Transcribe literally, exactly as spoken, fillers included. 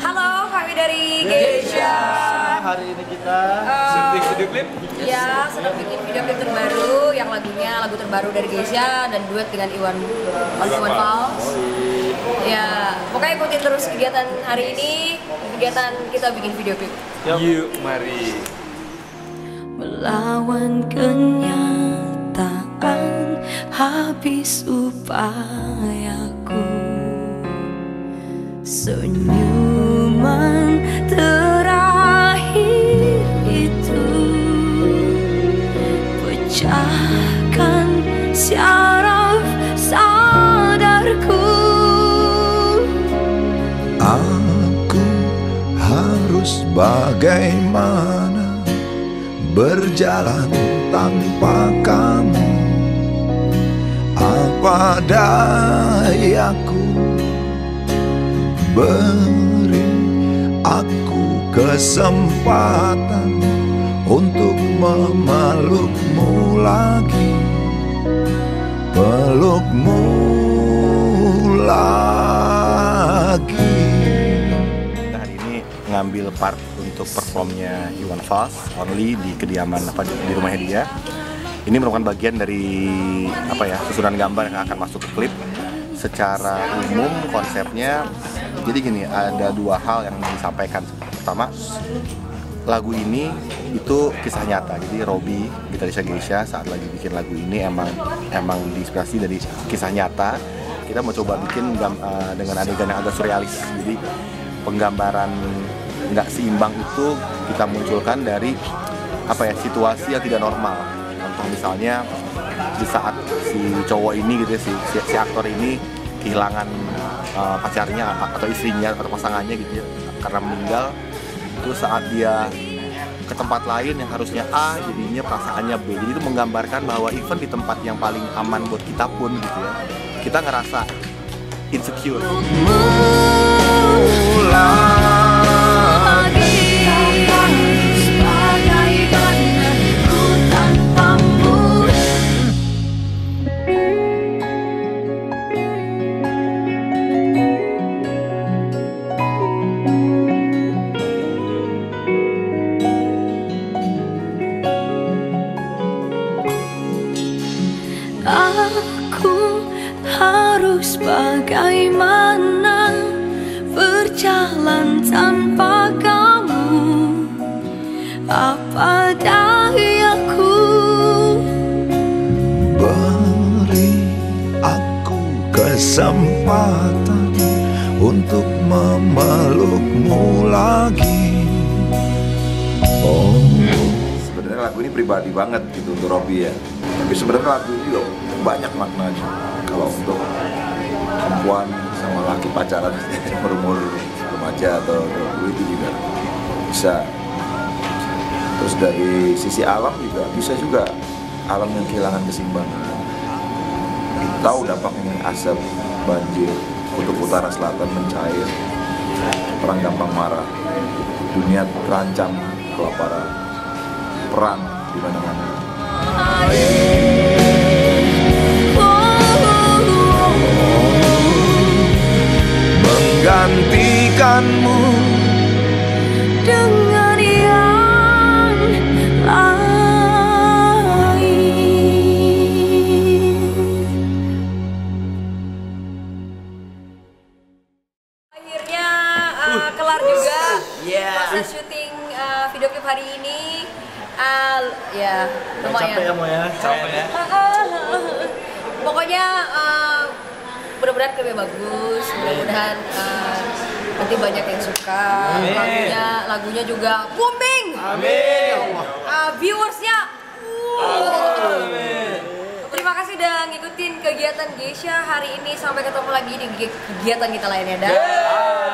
Halo, kami dari Geisha. Hari ini kita syuting video klip. Ya, sedang bikin video klip terbaru yang lagunya lagu terbaru dari Geisha dan duet dengan Iwan Iwan Fals. Ya, pokoknya ikutin terus kegiatan hari ini, kegiatan kita bikin video klip. Yuk, mari melawan kenyataan, habis upayaku. Senyuman terakhir itu pecahkan syaraf sadarku. Aku harus bagaimana berjalan tanpa kamu? Apa dayaku? Beri aku kesempatan untuk memelukmu lagi, pelukmu lagi. Hari ini ngambil part untuk performnya Iwan Fals, Only di kediaman apa di rumahnya dia. Ini merupakan bagian dari apa ya susunan gambar yang akan masuk ke klip. Secara umum konsepnya, jadi gini, ada dua hal yang disampaikan. Pertama, lagu ini itu kisah nyata. Jadi Robby, gitarisnya Geisha, saat lagi bikin lagu ini emang emang diinspirasi dari kisah nyata. Kita mau coba bikin uh, dengan adegan yang agak surrealis. Jadi penggambaran nggak seimbang itu kita munculkan dari apa ya situasi yang tidak normal. Contoh misalnya di saat si cowok ini gitu ya, si, si, si aktor ini kehilangan uh, pacarnya atau istrinya atau pasangannya gitu ya karena meninggal, itu saat dia ke tempat lain yang harusnya A jadinya perasaannya B. Jadi itu menggambarkan bahwa even di tempat yang paling aman buat kita pun gitu ya, kita ngerasa insecure. Aku harus bagaimana berjalan tanpa kamu? Apa dayaku? Beri aku kesempatan untuk memelukmu lagi. Oh, sebenarnya lagu ini pribadi banget gitu untuk Robby ya. Tapi sebenarnya lagu ini juga banyak maknanya. Kalau untuk perempuan sama laki pacaran umur-umur remaja atau dua puluh itu juga bisa. Terus dari sisi alam juga bisa juga, alam yang kehilangan keseimbangan. Tahu dampaknya asap, banjir, kutub utara selatan mencair, orang gampang marah, dunia terancam kelaparan, perang di mana-mana. Menggantikanmu dengan yang lain. Akhirnya uh, kelar juga Yeah. proses syuting uh, video klip hari ini. Uh, ya lumayan. Capek ya Mo ya, capek ya. Pokoknya uh, mudah-mudahan klipnya bagus, mudah-mudahan uh, nanti banyak yang suka. Amin. Lagunya, lagunya juga booming. Amin. Uh, viewersnya. Uh. Amin. Terima kasih udah ngikutin kegiatan Geisha hari ini. Sampai ketemu lagi di kegiatan kita lainnya. Dah.